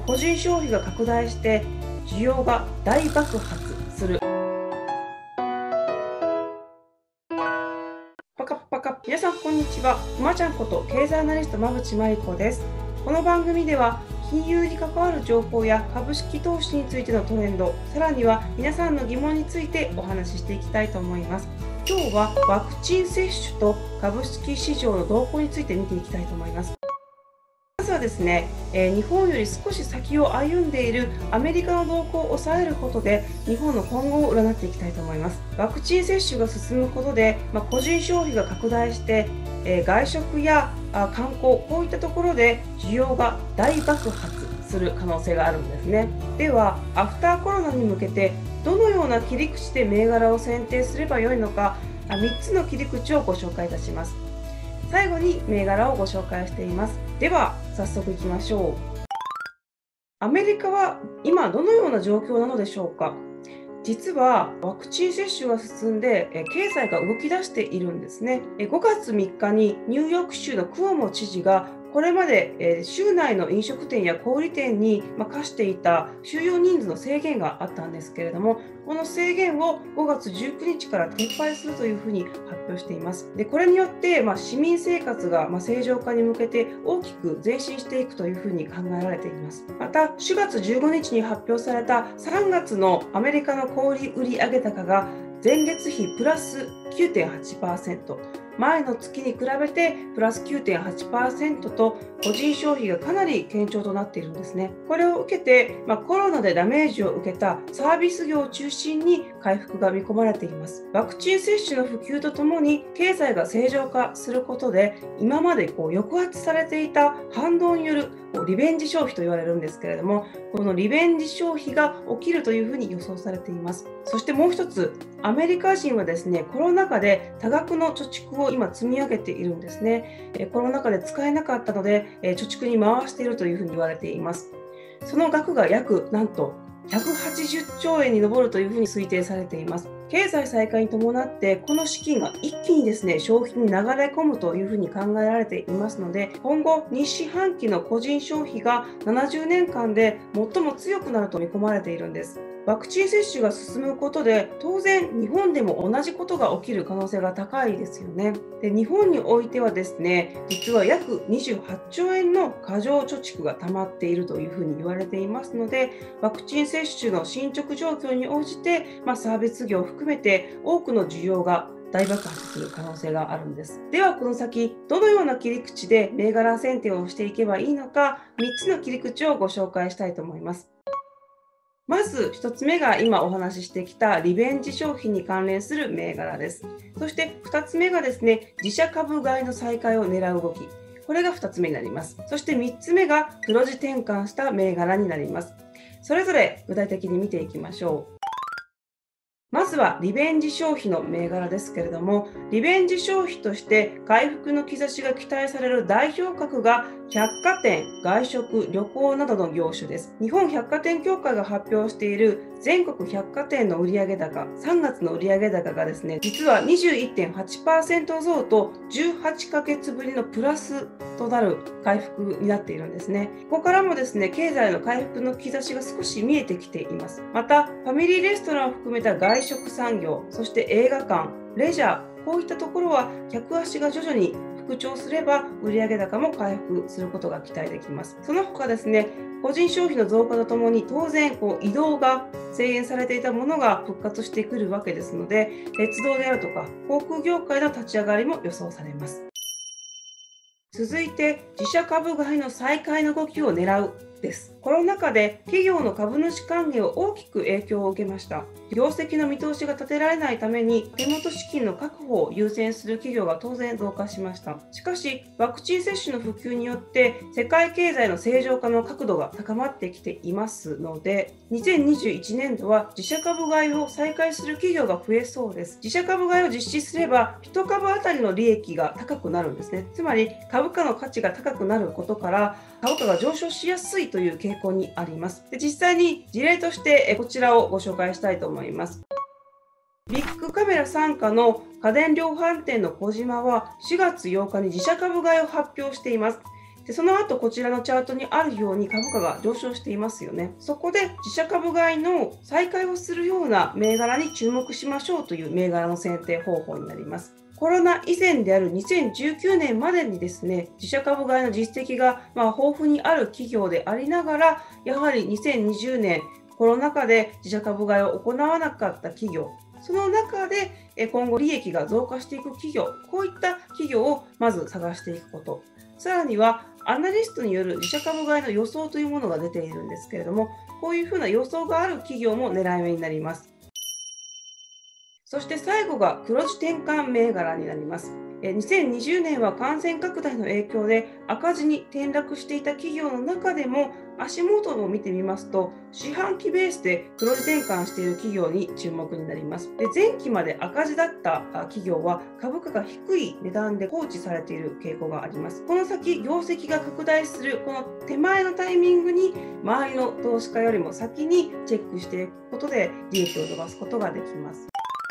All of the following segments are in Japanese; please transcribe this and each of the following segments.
個人消費が拡大して需要が大爆発する。パカパカ。皆さんこんにちは。くまちゃんこと経済アナリスト馬淵真理子です。この番組では金融に関わる情報や株式投資についてのトレンド、さらには皆さんの疑問についてお話ししていきたいと思います。今日はワクチン接種と株式市場の動向について見ていきたいと思います。まずはですね、日本より少し先を歩んでいるアメリカの動向を抑えることで日本の今後を占っていきたいと思います。ワクチン接種が進むことで、個人消費が拡大して、外食や観光、こういったところで需要が大爆発する可能性があるんですね。ではアフターコロナに向けてどのような切り口で銘柄を選定すればよいのか、3つの切り口をご紹介いたします。最後に銘柄をご紹介しています。では早速いきましょう。アメリカは今どのような状況なのでしょうか。実はワクチン接種が進んで経済が動き出しているんですね。5月3日にニューヨーク州のクオモ知事がこれまで州内の飲食店や小売店に課していた収容人数の制限があったんですけれども、この制限を5月19日から撤廃するというふうに発表しています。でこれによって市民生活が正常化に向けて大きく前進していくというふうに考えられています。また4月15日に発表された3月のアメリカの小売売上高が前月比プラス 9.8%、前の月に比べてプラス 9.8% と個人消費がかなり堅調となっているんですね。これを受けて、コロナでダメージを受けたサービス業を中心に回復が見込まれています。ワクチン接種の普及とともに経済が正常化することで、今まで抑圧されていた反動によるリベンジ消費と言われるんですけれども、このリベンジ消費が起きるというふうに予想されています。そしてもう一つ、アメリカ人はですね、コロナ禍で多額の貯蓄を今積み上げているんですね。コロナ禍で使えなかったので、貯蓄に回しているというふうに言われています。その額がなんと180兆円に上るというふうに推定されています。経済再開に伴ってこの資金が一気にですね消費に流れ込むというふうに考えられていますので、今後2四半期の個人消費が70年間で最も強くなると見込まれているんです。ワクチン接種が進むことで当然日本でも同じことが起きる可能性が高いですよね。で日本においてはですね、実は約28兆円の過剰貯蓄が溜まっているというふうに言われていますので、ワクチン接種の進捗状況に応じて、サービス業を含めて多くの需要が大爆発する可能性があるんです。ではこの先どのような切り口で銘柄選定をしていけばいいのか、3つの切り口をご紹介したいと思います。まず1つ目が今お話ししてきたリベンジ消費に関連する銘柄です。そして2つ目がですね、自社株買いの再開を狙う動き。これが2つ目になります。そして3つ目が黒字転換した銘柄になります。それぞれ具体的に見ていきましょう。まずはリベンジ消費の銘柄ですけれども、リベンジ消費として回復の兆しが期待される代表格が百貨店、外食、旅行などの業種です。日本百貨店協会が発表している全国百貨店の売上高、3月の売上高がですね、実は 21.8% 増と18ヶ月ぶりのプラスとなる回復になっているんですね。ここからもですね、経済の回復の兆しが少し見えてきています。また、ファミリーレストランを含めた外食産業、そして映画館、レジャー、こういったところは客足が徐々に復調すれば売上高も回復することが期待できます。その他ですね、個人消費の増加とともに当然移動が制限されていたものが復活してくるわけですので、鉄道であるとか航空業界の立ち上がりも予想されます。続いて自社株買いの再開の動きを狙うです。コロナ禍で企業の株主還元を大きく影響を受けました。業績の見通しが立てられないために手元資金の確保を優先する企業が当然増加しました。しかしワクチン接種の普及によって世界経済の正常化の角度が高まってきていますので、2021年度は自社株買いを再開する企業が増えそうです。自社株買いを実施すれば1株当たりの利益が高くなるんですね。つまり株価の価値が高くなることから株価が上昇しやすいという傾向にあります。で実際に事例としてこちらをご紹介したいと思います。ビッグカメラ傘下の家電量販店の小島は4月8日に自社株買いを発表しています。 で、その後こちらのチャートにあるように株価が上昇していますよね。そこで自社株買いの再開をするような銘柄に注目しましょうという銘柄の選定方法になります。コロナ以前である2019年までにですね、自社株買いの実績が豊富にある企業でありながら、やはり2020年コロナ禍で自社株買いを行わなかった企業、その中で今後利益が増加していく企業、こういった企業をまず探していくこと。さらにはアナリストによる自社株買いの予想というものが出ているんですけれども、こういうふうな予想がある企業も狙い目になります。そして最後が黒字転換銘柄になります。2020年は感染拡大の影響で赤字に転落していた企業の中でも足元を見てみますと、四半期ベースで黒字転換している企業に注目になります。で、前期まで赤字だった企業は株価が低い値段で放置されている傾向があります。この先業績が拡大するこの手前のタイミングに周りの投資家よりも先にチェックしていくことで利益を伸ばすことができます。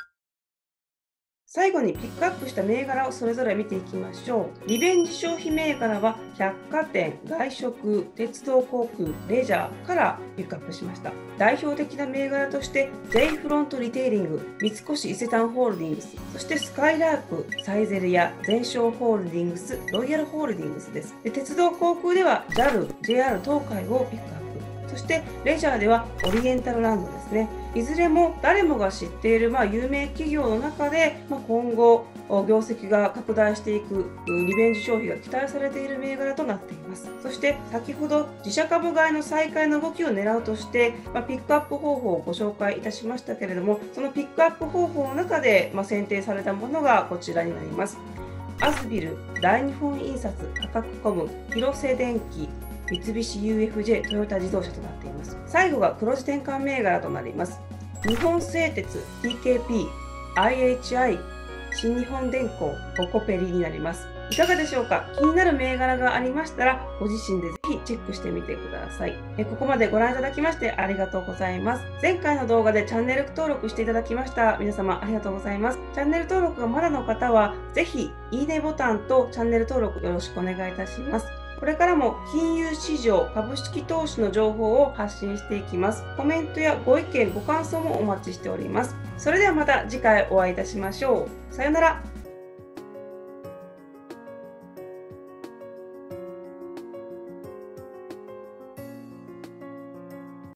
最後にピックアップした銘柄をそれぞれ見ていきましょう。リベンジ消費銘柄は百貨店、外食、鉄道航空、レジャーからピックアップしました。代表的な銘柄として J フロントリテイリング、三越伊勢丹ホールディングス、そしてスカイラーク、サイゼリヤ、ゼンショーホールディングス、ロイヤルホールディングスです。で、鉄道航空では JAL、JR 東海をピックアップ。そしてレジャーではオリエンタルランドですね。いずれも誰もが知っている有名企業の中で今後業績が拡大していくリベンジ消費が期待されている銘柄となっています。そして先ほど自社株買いの再開の動きを狙うとしてピックアップ方法をご紹介いたしましたけれども、そのピックアップ方法の中で選定されたものがこちらになります。アスビル、大日本印刷、価格コム、広瀬電機、三菱 UFJ トヨタ自動車となっています。最後が黒字転換銘柄となります。日本製鉄、TKP、IHI、新日本電工、ココペリになります。いかがでしょうか？気になる銘柄がありましたら、ご自身でぜひチェックしてみてください。ここまでご覧いただきましてありがとうございます。前回の動画でチャンネル登録していただきました皆様ありがとうございます。チャンネル登録がまだの方は、ぜひいいねボタンとチャンネル登録よろしくお願いいたします。これからも金融市場、株式投資の情報を発信していきます。コメントやご意見、ご感想もお待ちしております。それではまた次回お会いいたしましょう。さようなら。